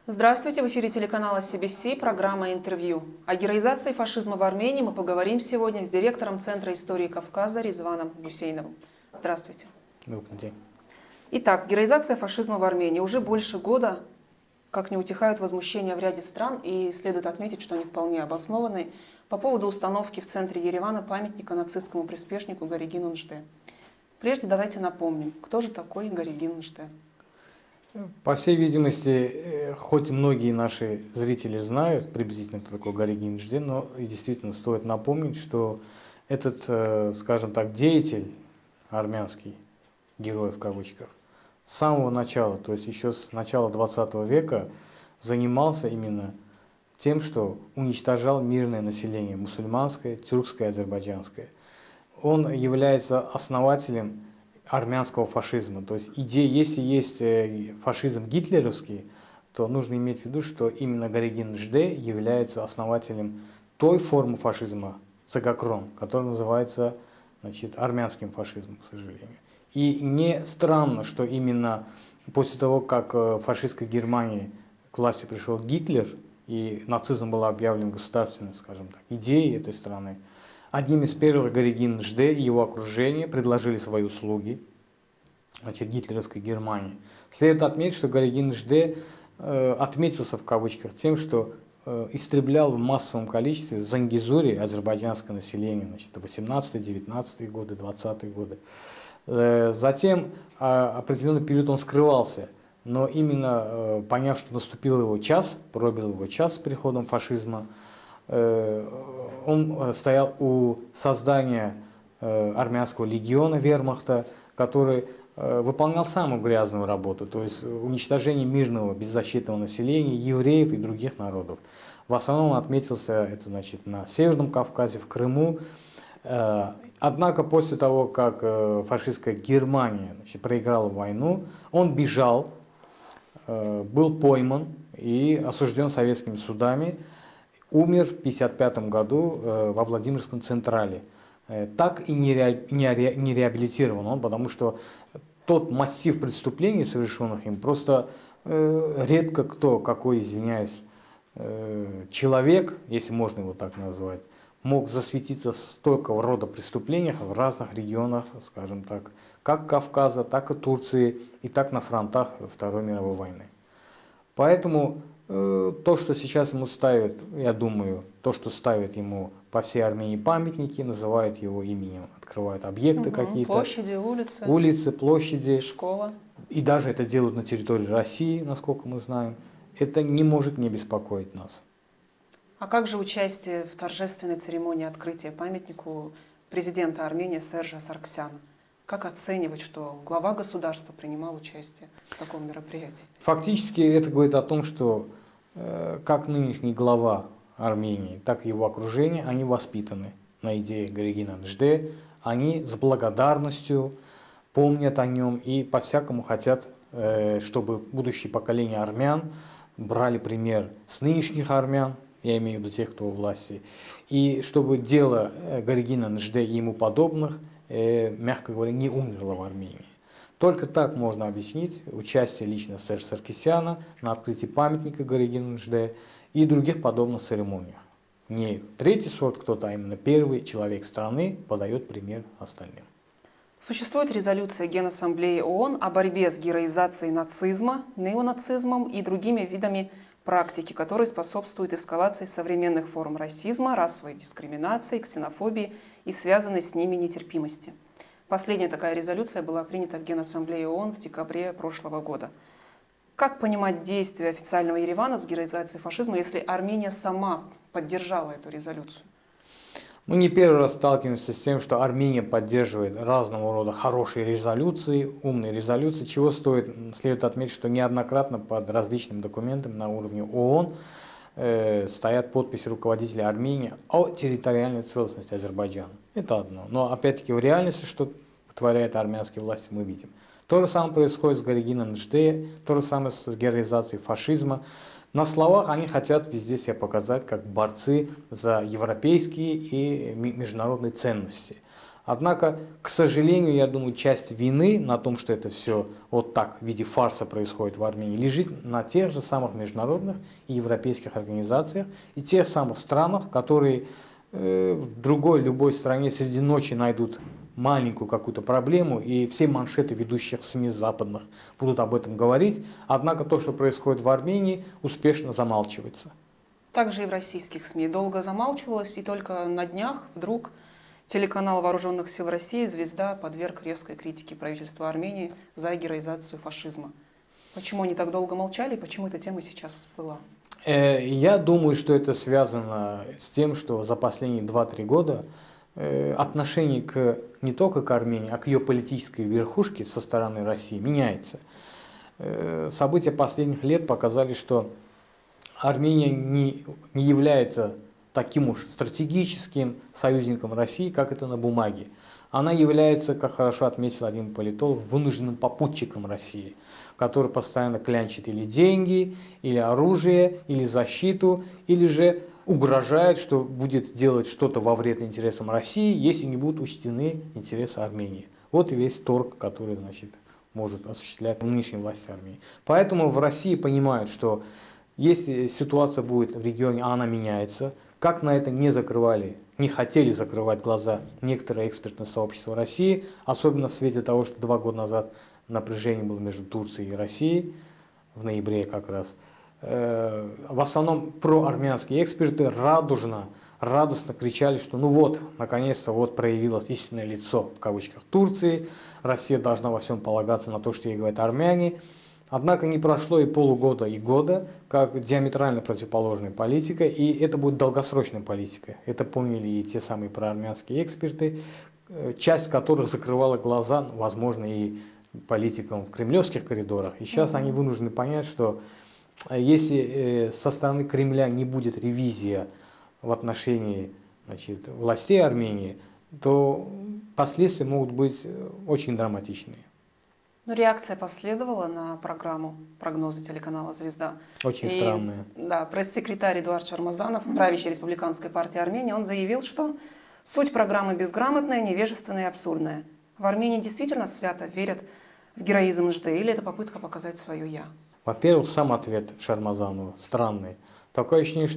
Здравствуйте, в эфире телеканала CBC, программа «Интервью». О героизации фашизма в Армении мы поговорим сегодня с директором Центра истории Кавказа Резваном Гусейновым. Здравствуйте. Добрый день. Итак, героизация фашизма в Армении. Уже больше года, как не утихают возмущения в ряде стран, и следует отметить, что они вполне обоснованы, по поводу установки в центре Еревана памятника нацистскому приспешнику Гаригину Нжде. Прежде давайте напомним, кто же такой Гаригин Нжде. По всей видимости, хоть многие наши зрители знают приблизительно, кто такой Гаригин Нжде, но и действительно стоит напомнить, что этот, скажем так, деятель армянский, герой в кавычках, с самого начала, то есть еще с начала 20 века, занимался именно тем, что уничтожал мирное население, мусульманское, тюркское, азербайджанское. Он является основателем армянского фашизма. То есть идея, если есть фашизм гитлеровский, то нужно иметь в виду, что именно Гаригин Нжде является основателем той формы фашизма, цагакрон, которая называется, значит, армянским фашизмом, к сожалению. И не странно, что именно после того, как в фашистской Германии к власти пришел Гитлер, и нацизм был объявлен государственной, скажем так, идеей этой страны, одним из первых Гаригин Нжде и его окружение предложили свои услуги, значит, гитлеровской Германии. Следует отметить, что Гаригин Нжде отметился в кавычках тем, что истреблял в массовом количестве зангизури азербайджанское население, значит, 18-19 годы, 20-е годы. Затем определенный период он скрывался, но именно поняв, что наступил его час, пробил его час с приходом фашизма, он стоял у создания армянского легиона вермахта, который выполнял самую грязную работу, то есть уничтожение мирного беззащитного населения, евреев и других народов. В основном он отметился это, значит, на Северном Кавказе, в Крыму. Однако после того, как фашистская Германия, значит, проиграла войну, он бежал, был пойман и осужден советскими судами. Умер в 1955 году во Владимирском Централе. Так и не реабилитирован он, потому что тот массив преступлений, совершенных им, просто редко кто, какой, извиняюсь, человек, если можно его так назвать, мог засветиться в столько рода преступлениях в разных регионах, скажем так, как Кавказа, так и Турции, и так на фронтах Второй мировой войны. Поэтому то, что сейчас ему ставят, я думаю, то, что ставят ему по всей Армении памятники, называют его именем, открывают объекты какие-то. Улицы, площади. Школа. И даже это делают на территории России, насколько мы знаем. Это не может не беспокоить нас. А как же участие в торжественной церемонии открытия памятнику президента Армении Сержа Саргсяна? Как оценивать, что глава государства принимал участие в таком мероприятии? Фактически это говорит о том, что как нынешний глава Армении, так и его окружение, они воспитаны на идее Гаригина Нжде, они с благодарностью помнят о нем и по-всякому хотят, чтобы будущее поколение армян брали пример с нынешних армян, я имею в виду тех, кто у власти, и чтобы дело Гаригина Нжде и ему подобных, мягко говоря, не умерло в Армении. Только так можно объяснить участие лично Сержа Саркисяна на открытии памятника Гаригину Нжде и других подобных церемониях. Не третий сорт кто-то, а именно первый человек страны подает пример остальным. Существует резолюция Генассамблеи ООН о борьбе с героизацией нацизма, неонацизмом и другими видами практики, которые способствуют эскалации современных форм расизма, расовой дискриминации, ксенофобии и связанной с ними нетерпимости. Последняя такая резолюция была принята в Генассамблее ООН в декабре прошлого года. Как понимать действия официального Еревана с героизацией фашизма, если Армения сама поддержала эту резолюцию? Мы не первый раз сталкиваемся с тем, что Армения поддерживает разного рода хорошие резолюции, умные резолюции, чего следует отметить, что неоднократно под различными документами на уровне ООН стоят подписи руководителей Армении о территориальной целостности Азербайджана. Это одно. Но опять-таки в реальности, что творяют армянские власти, мы видим. То же самое происходит с Гаригином Нжде, то же самое с героизацией фашизма. На словах они хотят везде себя показать как борцы за европейские и международные ценности. Однако, к сожалению, я думаю, часть вины на том, что это все вот так в виде фарса происходит в Армении, лежит на тех же самых международных и европейских организациях и тех самых странах, которые в другой, любой стране среди ночи найдут маленькую какую-то проблему, и все маншеты ведущих СМИ западных будут об этом говорить. Однако то, что происходит в Армении, успешно замалчивается. Также и в российских СМИ долго замалчивалось, и только на днях вдруг телеканал Вооруженных сил России «Звезда» подверг резкой критике правительства Армении за героизацию фашизма. Почему они так долго молчали и почему эта тема сейчас всплыла? Я думаю, что это связано с тем, что за последние 2-3 года отношение не только к Армении, а к ее политической верхушке со стороны России меняется. События последних лет показали, что Армения не является таким уж стратегическим союзником России, как это на бумаге. Она является, как хорошо отметил один политолог, вынужденным попутчиком России, который постоянно клянчит или деньги, или оружие, или защиту, или же угрожает, что будет делать что-то во вред интересам России, если не будут учтены интересы Армении. Вот и весь торг, который, значит, может осуществлять нынешняя власть Армении. Поэтому в России понимают, что если ситуация будет в регионе, а она меняется, как на это не хотели закрывать глаза некоторые экспертное сообщество России, особенно в свете того, что 2 года назад напряжение было между Турцией и Россией, в ноябре как раз. В основном проармянские эксперты радостно кричали, что ну вот, наконец-то вот проявилось истинное лицо, в кавычках, Турции, Россия должна во всем полагаться на то, что ей говорят армяне. Однако не прошло и полугода, и года, как диаметрально противоположная политика, и это будет долгосрочная политика. Это поняли и те самые проармянские эксперты, часть которых закрывала глаза, возможно, и политикам в кремлевских коридорах. И сейчас они вынуждены понять, что если со стороны Кремля не будет ревизия в отношении, значит, властей Армении, то последствия могут быть очень драматичные. Ну, реакция последовала на программу прогнозы телеканала «Звезда». Очень странная. Да, пресс-секретарь Эдуард Шармазанов, правящей Республиканской партии Армении, он заявил, что суть программы безграмотная, невежественная и абсурдная. В Армении действительно свято верят в героизм НЖД, или это попытка показать свое «я»? Во-первых, сам ответ Шармазанова странный. Такое ощущение,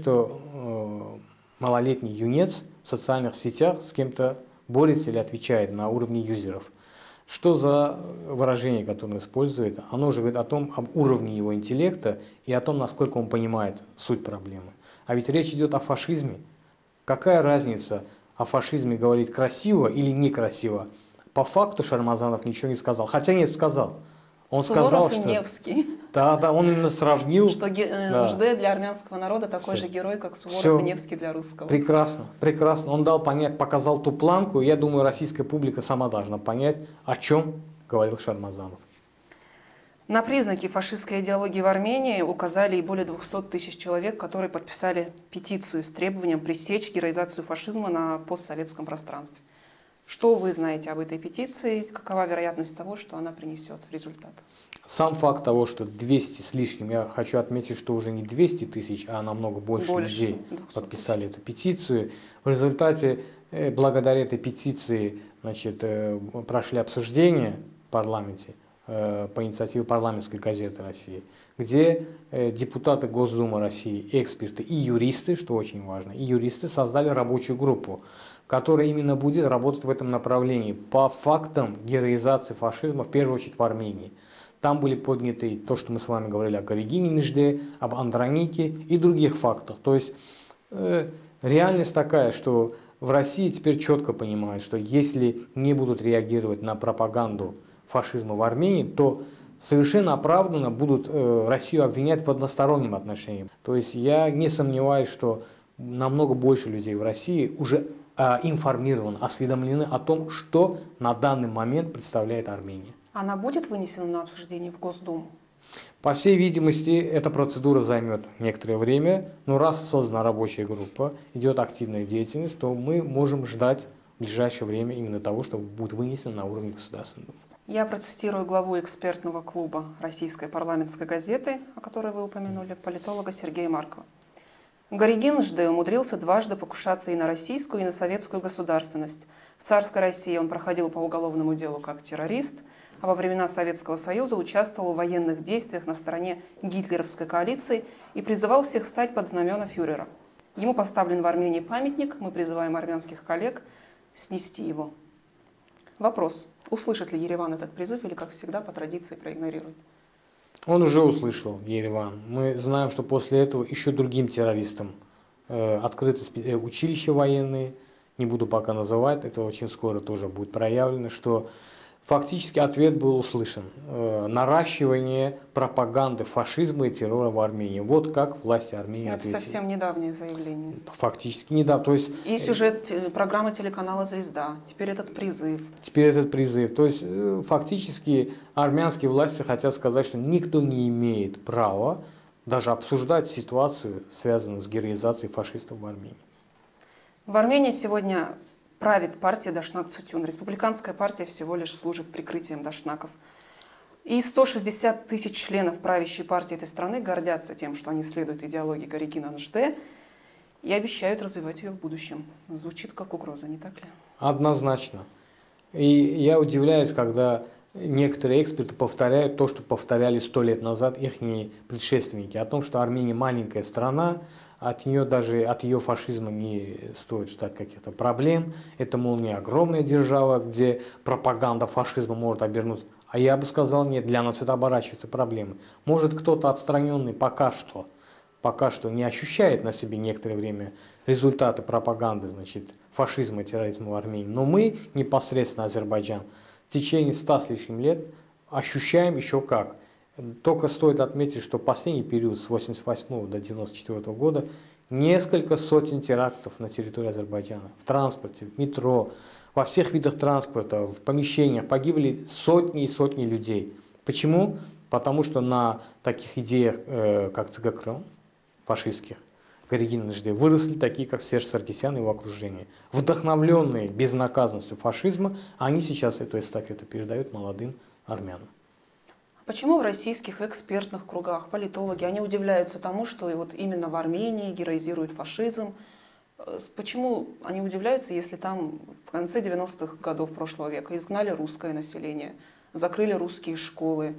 что малолетний юнец в социальных сетях с кем-то борется или отвечает на уровне юзеров. Что за выражение, которое он использует? Оно же говорит об уровне его интеллекта и о том, насколько он понимает суть проблемы. А ведь речь идет о фашизме. Какая разница, о фашизме говорить красиво или некрасиво? По факту Шармазанов ничего не сказал. Хотя нет, сказал. Он сказал, что Невский. Да, он именно сравнил. Что НЖД для армянского народа такой же герой, как Суворов и Невский для русского. Прекрасно, прекрасно. Он дал понять, показал ту планку, и я думаю, российская публика сама должна понять, о чем говорил Шармазанов. На признаки фашистской идеологии в Армении указали и более 200 тысяч человек, которые подписали петицию с требованием пресечь героизацию фашизма на постсоветском пространстве. Что вы знаете об этой петиции? Какова вероятность того, что она принесет результат? Сам факт того, что 200 с лишним, я хочу отметить, что уже не 200 тысяч, а намного больше людей подписали эту петицию. В результате, благодаря этой петиции, значит, прошли обсуждения в парламенте по инициативе парламентской газеты России, где депутаты Госдумы России, эксперты и юристы, что очень важно, и юристы создали рабочую группу, которая именно будет работать в этом направлении по фактам героизации фашизма, в первую очередь в Армении. Там были подняты то, что мы с вами говорили о Гаригине Нижде, об Андронике и других фактах. То есть реальность такая, что в России теперь четко понимают, что если не будут реагировать на пропаганду фашизма в Армении, то совершенно оправданно будут Россию обвинять в одностороннем отношении. То есть я не сомневаюсь, что намного больше людей в России уже информированы, осведомлены о том, что на данный момент представляет Армения. Она будет вынесена на обсуждение в Госдуму? По всей видимости, эта процедура займет некоторое время, но раз создана рабочая группа, идет активная деятельность, то мы можем ждать в ближайшее время именно того, что будет вынесено на уровне Государственной Думы. Я процитирую главу экспертного клуба Российской парламентской газеты, о которой вы упомянули, политолога Сергея Маркова. Горегин Жде умудрился дважды покушаться и на российскую, и на советскую государственность. В царской России он проходил по уголовному делу как террорист, а во времена Советского Союза участвовал в военных действиях на стороне гитлеровской коалиции и призывал всех стать под знамена фюрера. Ему поставлен в Армении памятник, мы призываем армянских коллег снести его. Вопрос: услышит ли Ереван этот призыв или, как всегда, по традиции проигнорирует? Он уже услышал, Ереван. Мы знаем, что после этого еще другим террористам открыты училища военные, не буду пока называть, это очень скоро тоже будет проявлено, что фактически ответ был услышан. Наращивание пропаганды фашизма и террора в Армении. Вот как власти Армении ответили. Это совсем недавнее заявление. Фактически недавно. То есть, и сюжет программы телеканала «Звезда», теперь этот призыв. То есть фактически армянские власти хотят сказать, что никто не имеет права даже обсуждать ситуацию, связанную с героизацией фашистов в Армении. В Армении сегодня правит партия Дашнак Цутюн. Республиканская партия всего лишь служит прикрытием дашнаков. И 160 тысяч членов правящей партии этой страны гордятся тем, что они следуют идеологии Горегина Жде и обещают развивать ее в будущем. Звучит как угроза, не так ли? Однозначно. И я удивляюсь, когда некоторые эксперты повторяют то, что повторяли 100 лет назад их предшественники, о том, что Армения маленькая страна, от нее даже, от ее фашизма не стоит ждать каких-то проблем. Это, мол, не огромная держава, где пропаганда фашизма может обернуться. А я бы сказал, нет, для нас это оборачивается проблемой. Может, кто-то отстраненный пока что не ощущает на себе некоторое время результаты пропаганды, значит, фашизма и терроризма в Армении. Но мы, непосредственно Азербайджан, в течение 100 с лишним лет ощущаем еще как. Только стоит отметить, что последний период с 1988 до 1994 года несколько сотен терактов на территории Азербайджана. В транспорте, в метро, во всех видах транспорта, в помещениях погибли сотни и сотни людей. Почему? Потому что на таких идеях, как ЦГКР, фашистских, Горегин Жде, выросли такие, как Серж Саркисян и его окружение. Вдохновленные безнаказанностью фашизма, они сейчас эту эстафету передают молодым армянам. Почему в российских экспертных кругах политологи, они удивляются тому, что вот именно в Армении героизирует фашизм? Почему они удивляются, если там в конце 90-х годов прошлого века изгнали русское население, закрыли русские школы,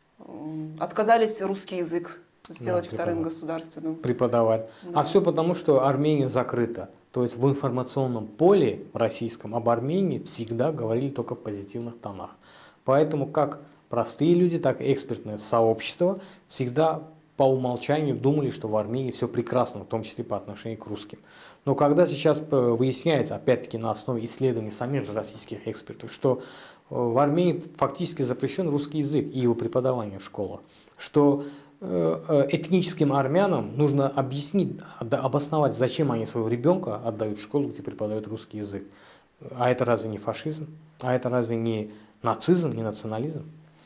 отказались русский язык сделать вторым государственным? Преподавать. Да. А все потому, что Армения закрыта. То есть в информационном поле российском об Армении всегда говорили только в позитивных тонах. Поэтому как простые люди, так и экспертное сообщество всегда по умолчанию думали, что в Армении все прекрасно, в том числе по отношению к русским. Но когда сейчас выясняется, опять-таки на основе исследований самих же российских экспертов, что в Армении фактически запрещен русский язык и его преподавание в школах, что этническим армянам нужно объяснить, обосновать, зачем они своего ребенка отдают в школу, где преподают русский язык. А это разве не фашизм? А это разве не нацизм, не национализм?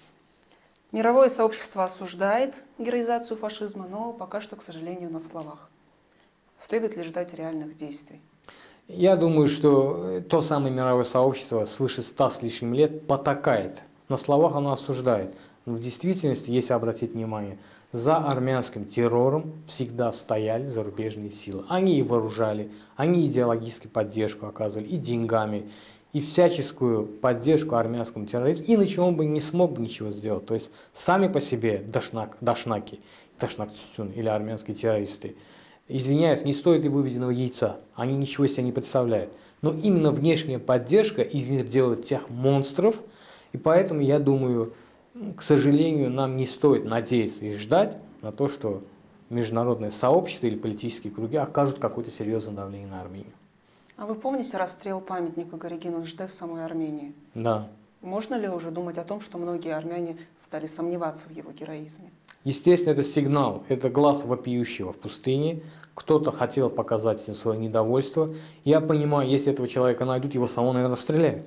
Мировое сообщество осуждает героизацию фашизма, но пока что, к сожалению, на словах. Следует ли ждать реальных действий? Я думаю, что то самое мировое сообщество свыше 100 с лишним лет потакает. На словах оно осуждает. Но в действительности, если обратить внимание, за армянским террором всегда стояли зарубежные силы. Они и вооружали, они идеологически поддержку оказывали, и деньгами, и всяческую поддержку армянскому терроризму, иначе он бы не смог бы ничего сделать. То есть сами по себе дашнаки, Дашнак Цутюн или армянские террористы, извиняюсь, не стоят и выведенного яйца, они ничего из себя не представляют. Но именно внешняя поддержка из них делает тех монстров, и поэтому я думаю, к сожалению, нам не стоит надеяться и ждать на то, что международное сообщество или политические круги окажут какое-то серьезное давление на Армению. А вы помните расстрел памятника Горегину Жде в самой Армении? Да. Можно ли уже думать о том, что многие армяне стали сомневаться в его героизме? Естественно, это сигнал, это глаз вопиющего в пустыне. Кто-то хотел показать им свое недовольство. Я понимаю, если этого человека найдут, его самого, наверное, стреляют.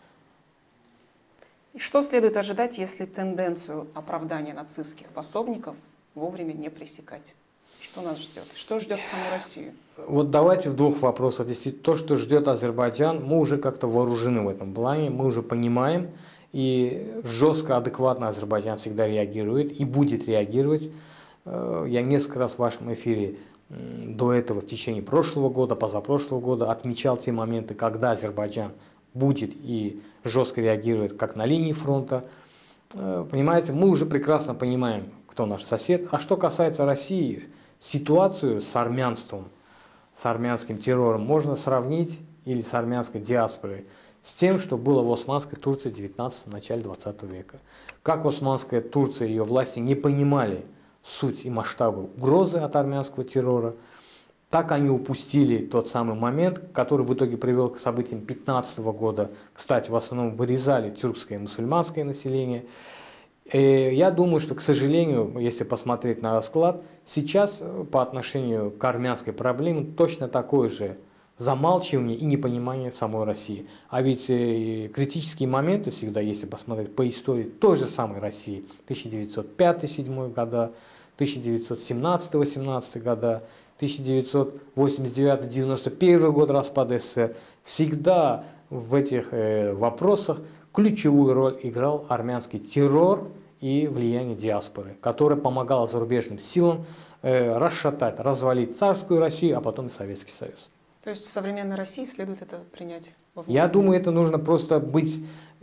И что следует ожидать, если тенденцию оправдания нацистских пособников вовремя не пресекать? Что нас ждет? Что ждет саму Россию? Вот давайте в двух вопросах. Действительно, то, что ждет Азербайджан, мы уже как-то вооружены в этом плане, мы уже понимаем, и жестко, адекватно Азербайджан всегда реагирует и будет реагировать. Я несколько раз в вашем эфире до этого в течение прошлого года, позапрошлого года отмечал те моменты, когда Азербайджан будет и жестко реагирует как на линии фронта. Понимаете, мы уже прекрасно понимаем, кто наш сосед. А что касается России, ситуацию с армянством, с армянским террором можно сравнить, или с армянской диаспорой, с тем, что было в Османской Турции в 19 начале 20 века. Как Османская Турция и ее власти не понимали суть и масштабы угрозы от армянского террора, так они упустили тот самый момент, который в итоге привел к событиям 15 года. Кстати, в основном вырезали тюркское и мусульманское население. Я думаю, что, к сожалению, если посмотреть на расклад, сейчас по отношению к армянской проблеме точно такое же замалчивание и непонимание в самой России. А ведь критические моменты всегда, если посмотреть по истории той же самой России, 1905-1907 года, 1917-18 года, 1989-91 год распада СССР, всегда в этих вопросах ключевую роль играл армянский террор и влияние диаспоры, которое помогало зарубежным силам расшатать, развалить царскую Россию, а потом и Советский Союз. То есть в современной России следует это принять во Я внимание? думаю, это нужно просто быть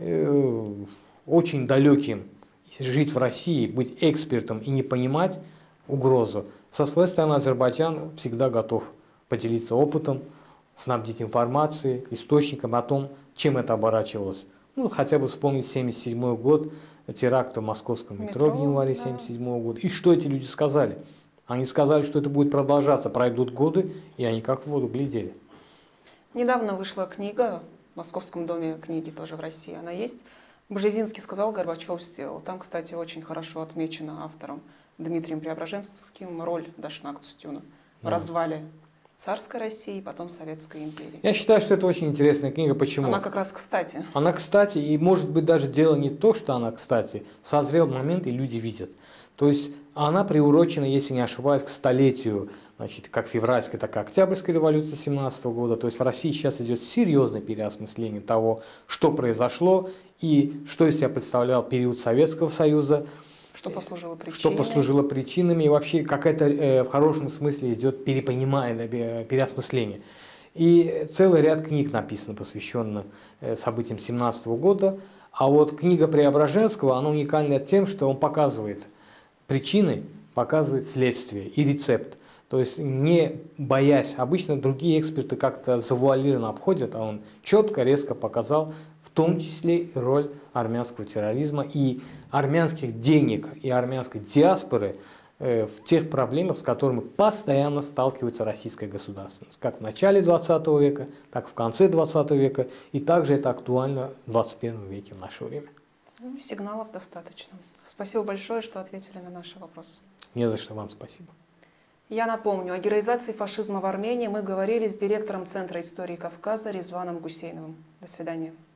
очень далеким, жить в России, быть экспертом и не понимать угрозу. Со своей стороны, Азербайджан всегда готов поделиться опытом, снабдить информацией, источником о том, чем это оборачивалось. Ну, хотя бы вспомнить 1977 год, теракт в московском метро в январе 1977 года. И что эти люди сказали? Они сказали, что это будет продолжаться, пройдут годы, и они как в воду глядели. Недавно вышла книга в Московском доме книги, тоже в России она есть. Бжезинский сказал, Горбачев сделал. Там, кстати, очень хорошо отмечена автором Дмитрием Преображенским роль Дашнак Цютюна в развале царской России, потом Советской империи. Я считаю, что это очень интересная книга. Почему? Она как раз кстати. Она кстати, и может быть даже дело не то, что она кстати, созрел момент, и люди видят. То есть она приурочена, если не ошибаюсь, к столетию, значит, как февральской, так и октябрьской революции 17 года. То есть в России сейчас идет серьезное переосмысление того, что произошло и что из себя представлял период Советского Союза. Что послужило причиной? Что послужило причинами, и вообще какая-то в хорошем смысле идет переосмысление. И целый ряд книг написано, посвященных событиям 17 года. А вот книга Преображенского, она уникальна тем, что он показывает причины, показывает следствие и рецепт. То есть не боясь, обычно другие эксперты как-то завуалированно обходят, а он четко, резко показал, в том числе и роль армянского терроризма и армянских денег и армянской диаспоры в тех проблемах, с которыми постоянно сталкивается российская государственность. Как в начале 20 века, так и в конце 20 века, и также это актуально в 21 веке в наше время. Ну, сигналов достаточно. Спасибо большое, что ответили на наши вопросы. Не за что, вам спасибо. Я напомню, о героизации фашизма в Армении мы говорили с директором Центра истории Кавказа Резваном Гусейновым. До свидания.